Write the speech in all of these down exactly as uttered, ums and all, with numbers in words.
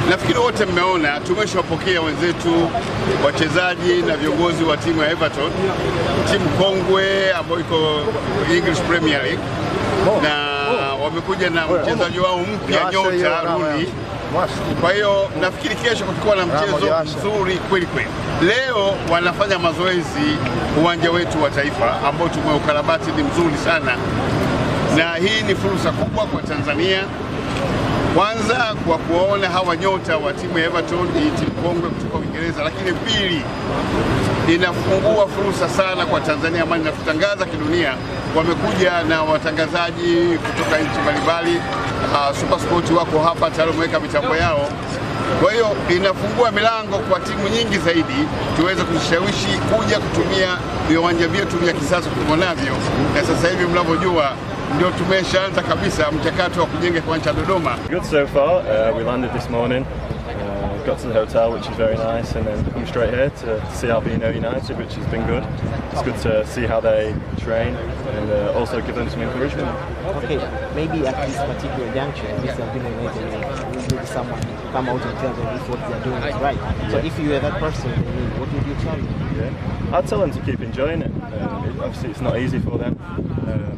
Nafikiri wote mmeona tumeshawapokea wenzetu wachezaji na viongozi wa timu ya Everton, timu kongwe ambayo iko English Premier League, na wamekuja na mchezaji wao mpya nyota Rooney. Kwa hiyo nafikiri kesho kutakuwa na mchezo mzuri kweli kweli. Leo wanafanya mazoezi uwanja wetu wa Taifa ambao tumeukarabati, ni mzuri sana, na hii ni fursa kubwa kwa Tanzania. Kwanza kwa kuona hawa nyota wa timu ya Everton, hii timu kongwe kutoka Uingereza, lakini pili inafungua fursa sana kwa Tanzania ambayo inatangaza kidunia. Wamekuja na watangazaji kutoka nchi mbalimbali, uh, Super Sport wako hapa tayari wameweka mitambo yao. Kwa hiyo inafungua milango kwa timu nyingi zaidi tuweze kushawishi kuja kutumia viwanja vyetu vya kisasa tulivyo, na sasa hivi mnavyojua ndio tumeshaanza kabisa mchakato wa kujenga kiwanja Dodoma. Good so far. Uh, we landed this morning. Uh, got to the hotel, which is very nice, and then come straight here to, to see Albino United, which has been good. It's good to see how they train and uh, also give them some encouragement. Okay, maybe at this particular juncture, this Albino United will need someone to come out and tell them if what they're doing is right. So if you were that person, what would you tell them? Yeah, I'd tell them to keep enjoying it. Um, it obviously, it's not easy for them. Um,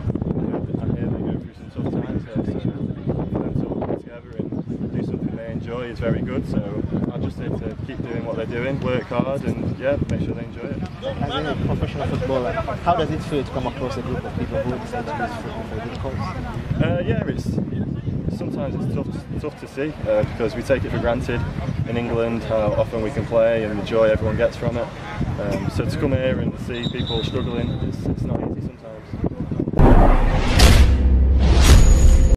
Enjoy is very good, so I just need to keep doing what they're doing, work hard, and yeah, make sure they enjoy it. As a professional footballer, how does it feel to come across a group of people who decide to use football for a good cause? Uh, yeah, it's sometimes it's tough, tough to see uh, because we take it for granted in England how often we can play and the joy everyone gets from it. Um, so to come here and see people struggling, it's, it's not easy.